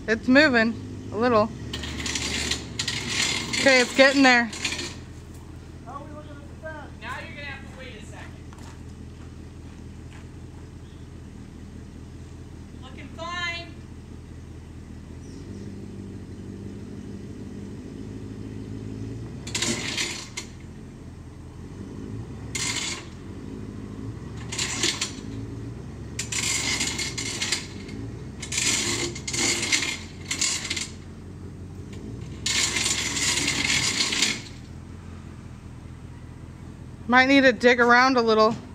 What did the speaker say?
It's moving a little. Okay, it's getting there. How are we looking at the fence? Now you're gonna have to wait a second. Looking fine. Might need to dig around a little.